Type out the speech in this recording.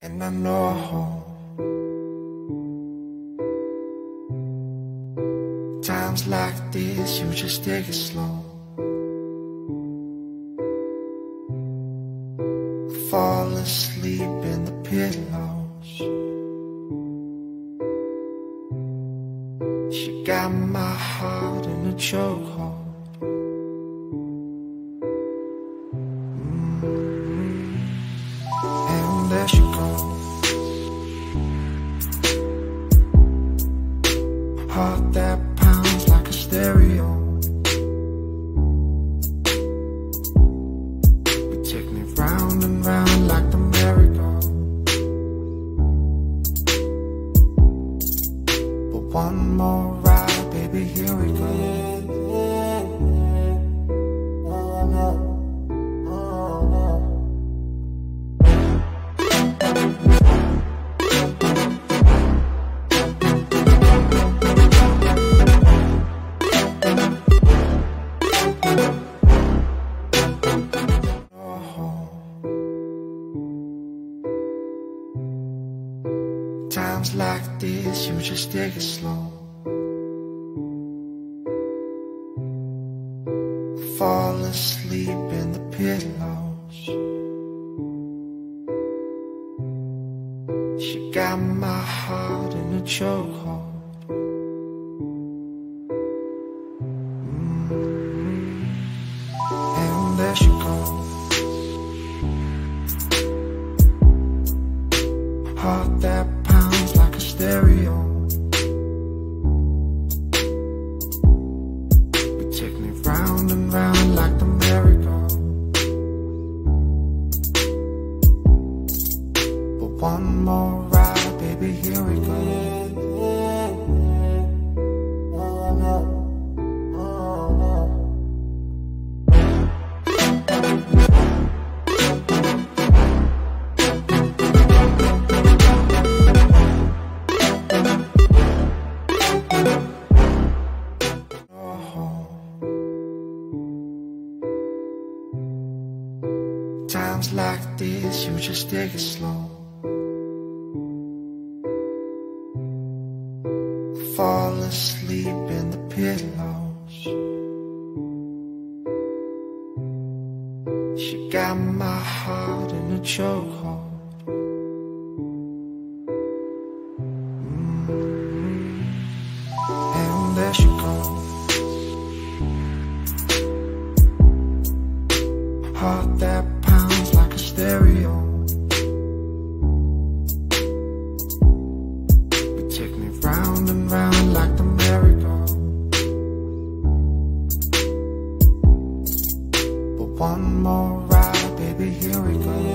And I know times like this you just take it slow. Fall asleep in the pillows. She got my heart in a chokehold. And there she goes. Heart that pounds like a stereo. We take me round and round like the merry-go. But one more ride, baby, here we go. Times like this, you just take it slow. Fall asleep in the pillows. She got my heart in a chokehold. And there she goes. Heart that pounds like a stereo. We take me round and round like the merry-go. But one more ride, baby, here we go. Times like this, you just take it slow. Fall asleep in the pillows. She got my heart in a chokehold. And there she goes. Heart that pounds like a stereo. We take me round and round like the merry-go. But one more ride, baby, here we go.